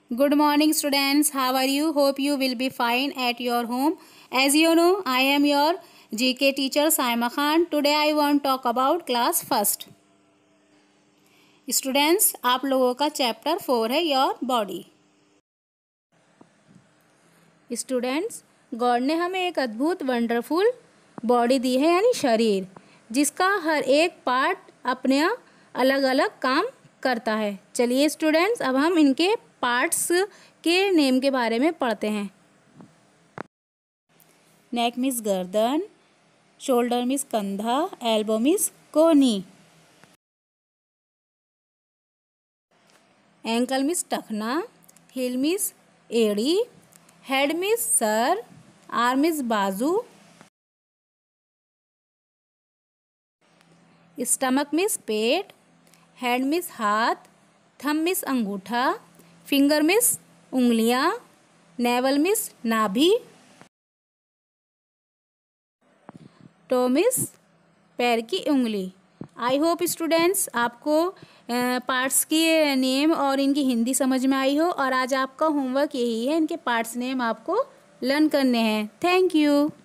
Good morning students, how are you? Hope you will be fine at your home. As you know, I am your GK teacher Saima Khan. Today I want to talk about class first. Students, आप लोगों का chapter 4 है your body. Students, God ने हमें एक अद्भुत wonderful body दी है, यानी शरीर, जिसका हर एक पार्ट अपने अलग अलग काम करता है. चलिए स्टूडेंट्स, अब हम इनके पार्ट्स के नेम के बारे में पढ़ते हैं. नेक मीन्स गर्दन, शोल्डर मीन्स कंधा, एल्बो मीन्स कोहनी, एंकल मीन्स टखना, हिल मीन्स एड़ी, हेड मीन्स सर, आर्म मीन्स बाजू, स्टमक मीन्स पेट, हैंड मीन्स हाथ, थंब मीन्स अंगूठा, फिंगर मीन्स उंगलियां, नेवल मीन्स नाभि, टो मीन्स पैर की उंगली. आई होप स्टूडेंट्स आपको पार्ट्स की नेम और इनकी हिंदी समझ में आई हो, और आज आपका होमवर्क यही है, इनके पार्ट्स नेम आपको लर्न करने हैं. Thank you.